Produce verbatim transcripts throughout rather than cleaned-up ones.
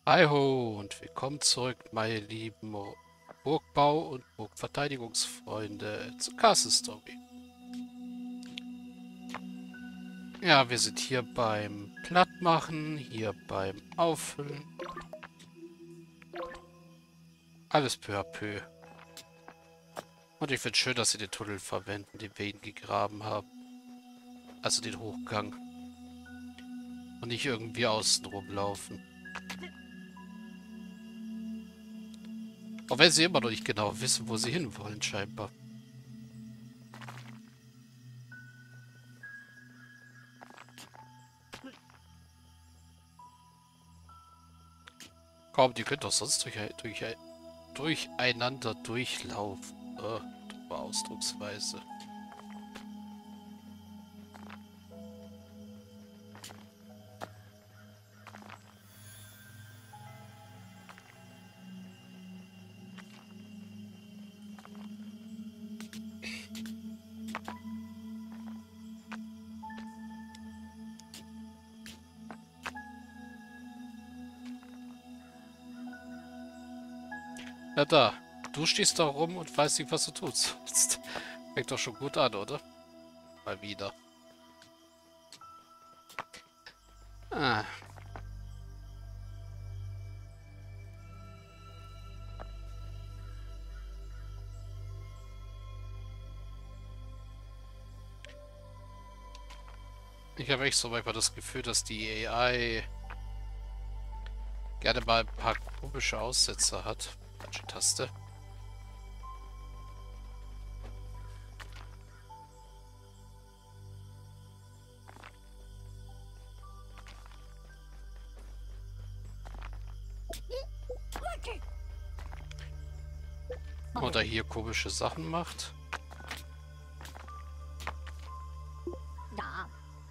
Hi ho und willkommen zurück, meine lieben Burgbau- und Burgverteidigungsfreunde zu Castle Story. Ja, wir sind hier beim Plattmachen, hier beim Auffüllen. Alles peu à peu. Und ich finde schön, dass sie den Tunnel verwenden, den wir ihnen gegraben haben. Also den Hochgang. Und nicht irgendwie außen rumlaufen. Auch wenn sie immer noch nicht genau wissen, wo sie hinwollen, scheinbar. Komm, die können doch sonst durch, durch, durcheinander durchlaufen. Oh, dumme Ausdrucksweise. Na da, du stehst da rum und weißt nicht, was du tust. Jetzt fängt doch schon gut an, oder? Mal wieder. Ah, ich habe echt so manchmal das Gefühl, dass die A I gerne mal ein paar komische Aussetzer hat. Falsche Taste. Oder hier komische Sachen macht. Da.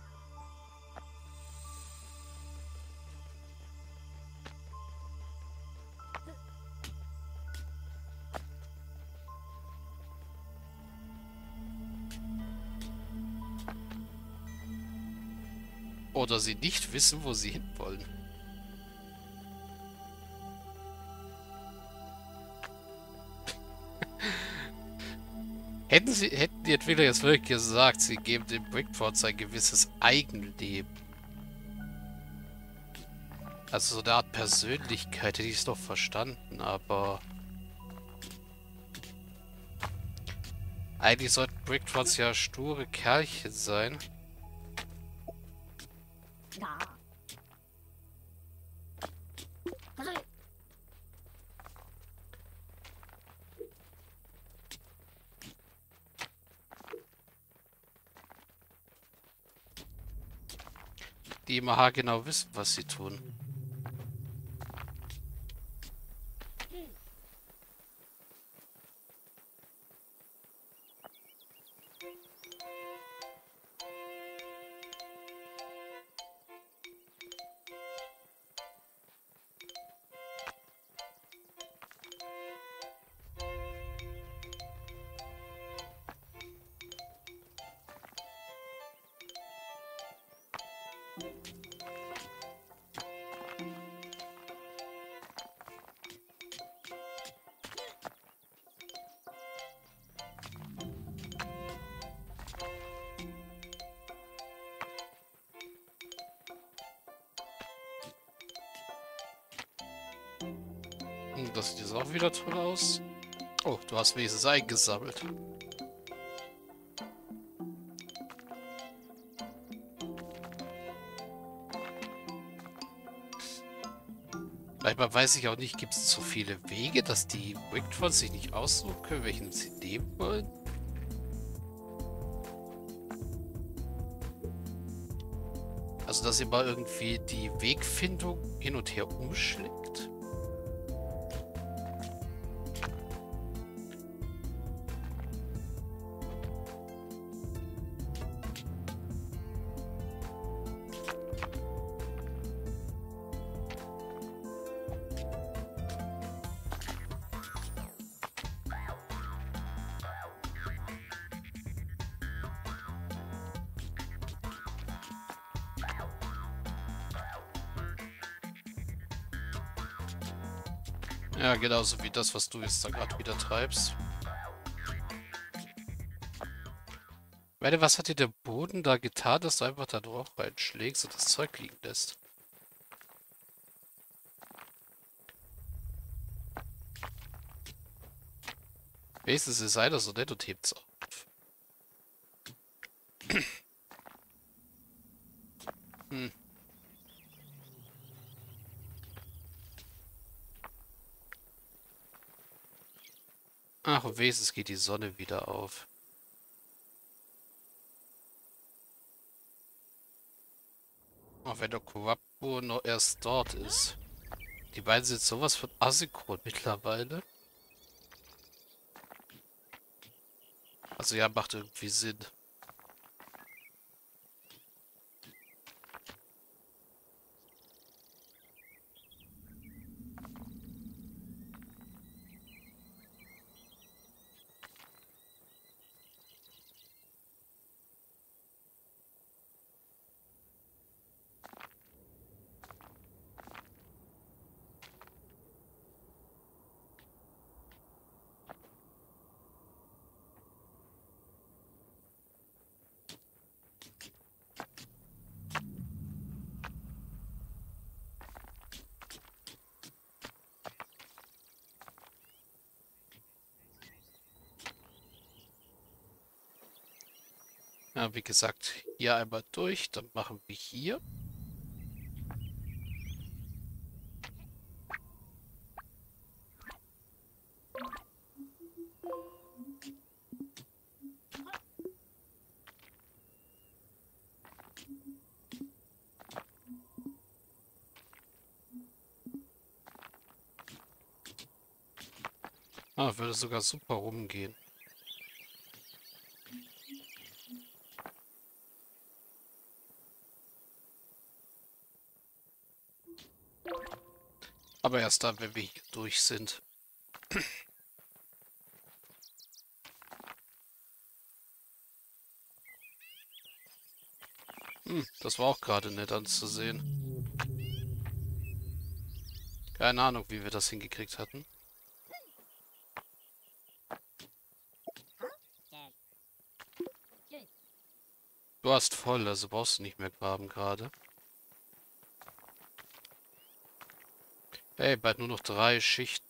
Oder sie nicht wissen, wo sie hinwollen. Hätten sie, hätten die Entwickler jetzt wirklich gesagt, sie geben den Brickforts ein gewisses Eigenleben. Also so eine Art Persönlichkeit hätte ich es doch verstanden, aber eigentlich sollten Brickforts ja sture Kerlchen sein. Da. Die immer haargenau wissen, was sie tun. Hm, das sieht jetzt auch wieder toll aus. Oh, du hast wenigstens eingesammelt. Manchmal weiß ich auch nicht, gibt es zu viele Wege, dass die Brickforts sich nicht aussuchen können, welchen sie nehmen wollen? Also, dass immer irgendwie die Wegfindung hin und her umschlägt? Ja, genauso wie das, was du jetzt da gerade wieder treibst. Meine, was hat dir der Boden da getan, dass du einfach da drauf reinschlägst und das Zeug liegen lässt? Wenigstens ist einer so nett und hebt's auf. Hm. Ach, und wenigstens geht die Sonne wieder auf. Auch wenn der Quapo noch erst dort ist. Die beiden sind sowas von asynchron mittlerweile. Also ja, macht irgendwie Sinn. Ja, wie gesagt, hier einmal durch, dann machen wir hier. Ah, würde sogar super rumgehen. Aber erst dann, wenn wir hier durch sind. Hm, das war auch gerade nett anzusehen. Keine Ahnung, wie wir das hingekriegt hatten. Du hast voll, also brauchst du nicht mehr graben gerade. Hey, bald nur noch drei Schichten.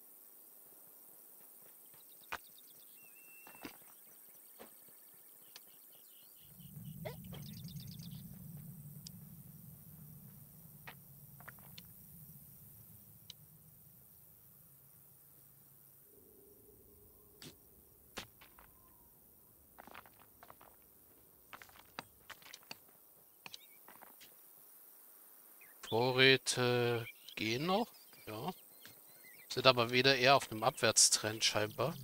Vorräte gehen noch. Ja. Sind aber wieder eher auf einem Abwärtstrend scheinbar.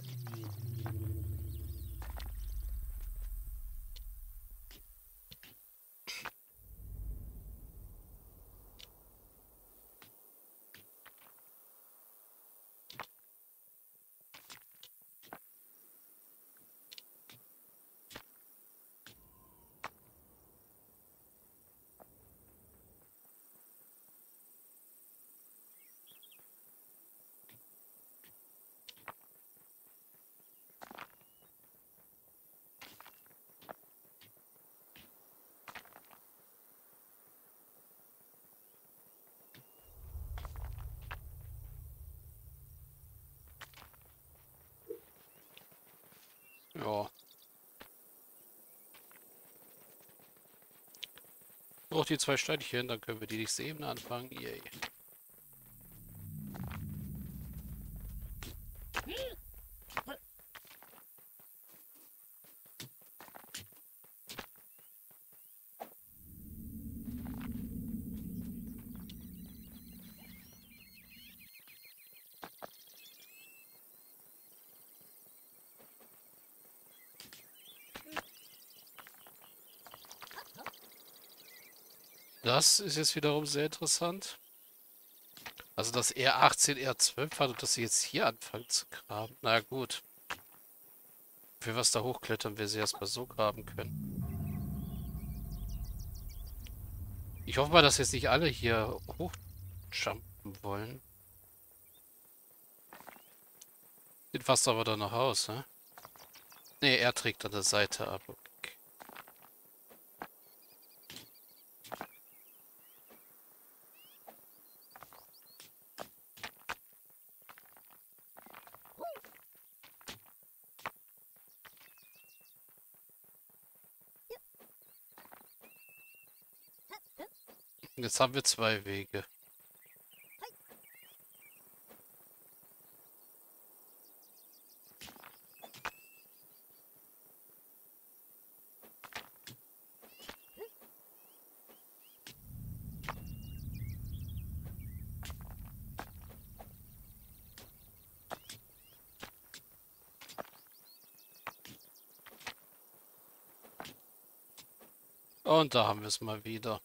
Ja. Noch die zwei Steinchen, dann können wir die nächste Ebene anfangen. Yay. Das ist jetzt wiederum sehr interessant. Also, dass er achtzehn, er zwölf hat und dass sie jetzt hier anfangen zu graben. Na gut. Für was da hochklettern, wir sie erstmal so graben können. Ich hoffe mal, dass jetzt nicht alle hier hochjumpen wollen. Sieht fast aber da noch aus, ne? Ne, er trägt an der Seite ab. Okay. Jetzt haben wir zwei Wege. Und da haben wir es mal wieder.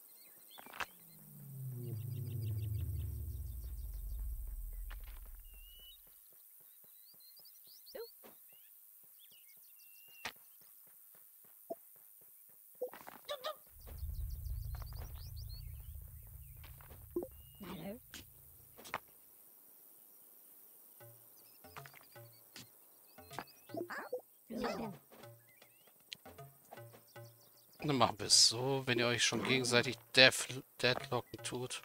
Hello. Ja. Dann machen wir es so, wenn ihr euch schon gegenseitig Death Deadlocken tut.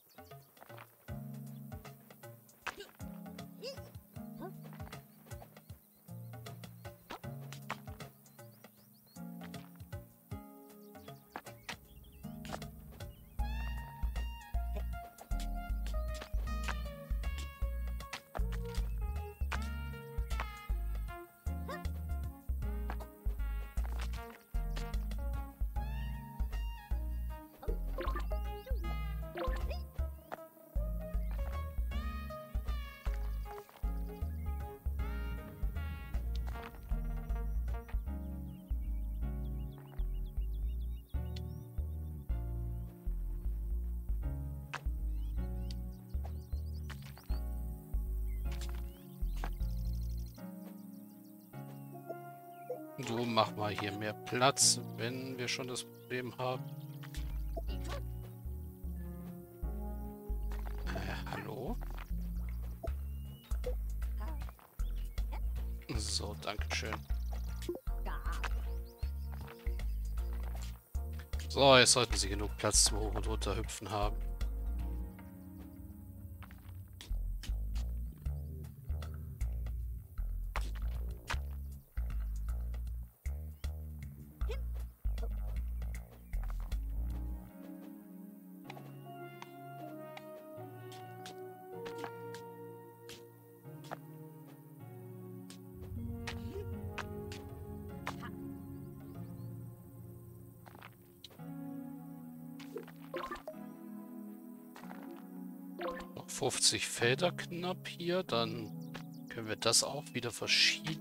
Du mach mal hier mehr Platz, wenn wir schon das Problem haben. Äh, hallo? So, dankeschön. So, jetzt sollten sie genug Platz zum Hoch- und Runterhüpfen haben. Noch fünfzig Felder knapp hier, dann können wir das auch wieder verschieben.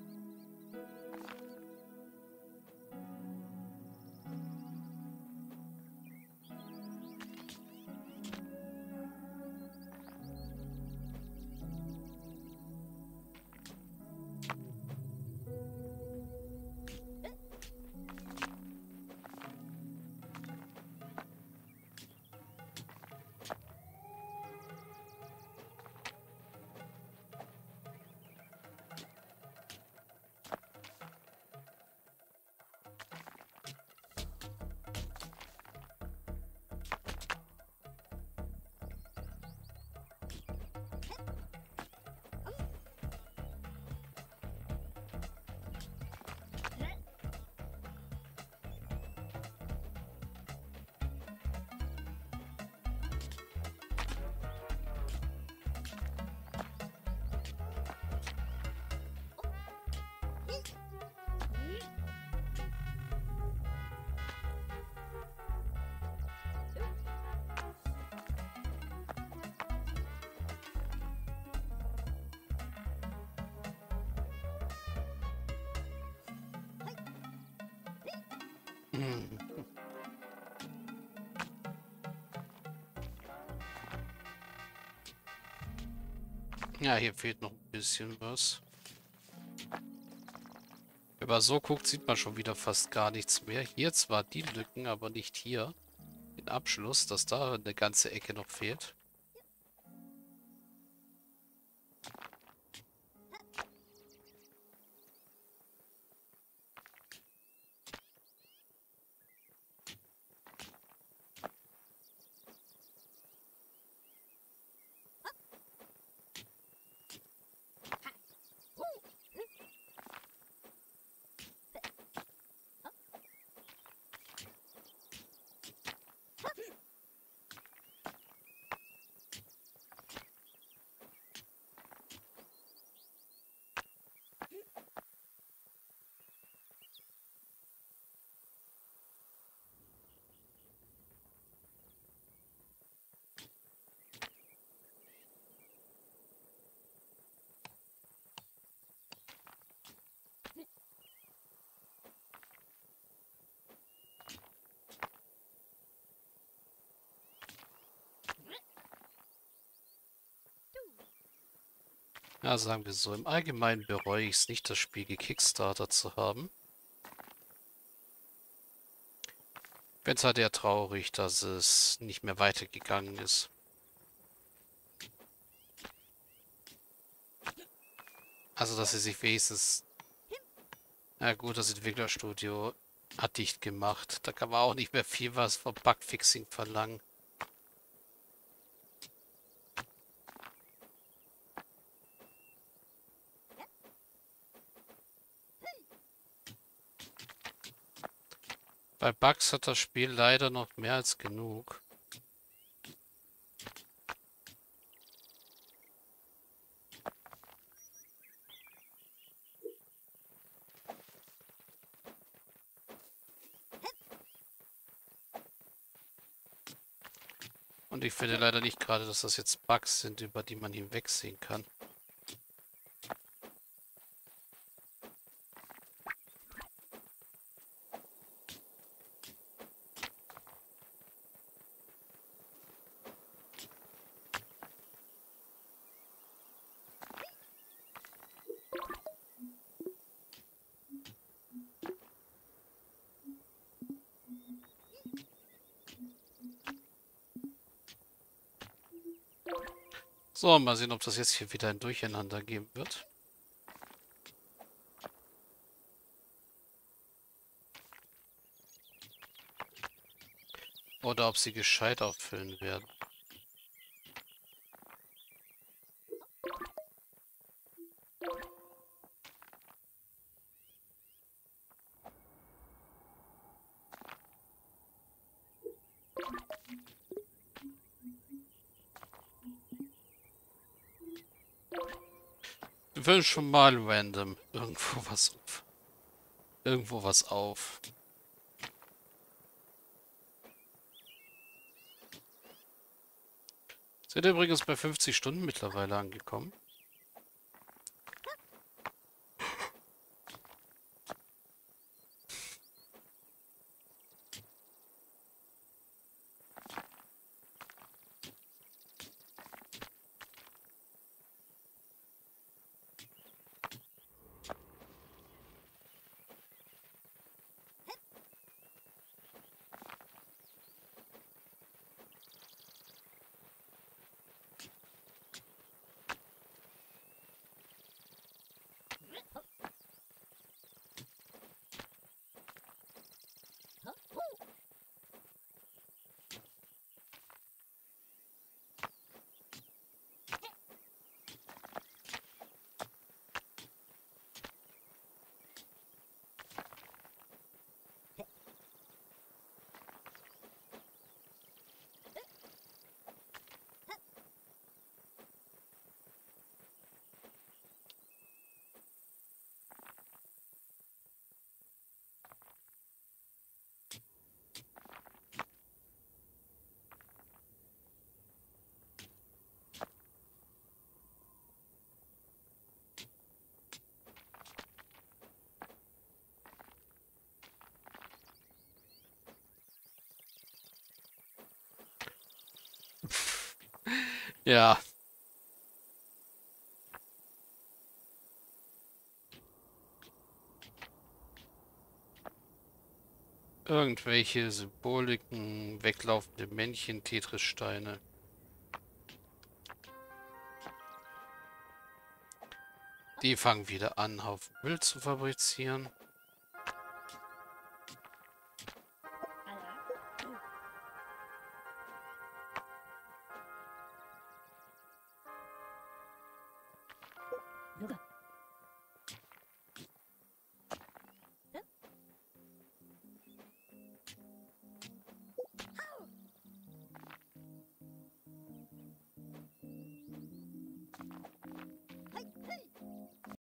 Hm. Ja, hier fehlt noch ein bisschen was. Wenn man so guckt, sieht man schon wieder fast gar nichts mehr. Hier zwar die Lücken, aber nicht hier. Den Abschluss, dass da eine ganze Ecke noch fehlt. Ja, sagen wir so, im Allgemeinen bereue ich es nicht, das Spiel gekickstartet zu haben. Ich bin es halt eher traurig, dass es nicht mehr weitergegangen ist. Also, dass sie sich wenigstens... Na gut, das Entwicklerstudio hat dicht gemacht. Da kann man auch nicht mehr viel was vom Bugfixing verlangen. Bei Bugs hat das Spiel leider noch mehr als genug. Und ich finde leider nicht gerade, dass das jetzt Bugs sind, über die man hinwegsehen kann. So, mal sehen, ob das jetzt hier wieder ein Durcheinander geben wird. Oder ob sie gescheit auffüllen werden. Wir füllen schon mal random irgendwo was auf. Irgendwo was auf. Sind übrigens bei fünfzig Stunden mittlerweile angekommen. Ja. Irgendwelche Symboliken, weglaufende Männchen, Tetris-Steine. Die fangen wieder an, Haufen Müll zu fabrizieren. 누가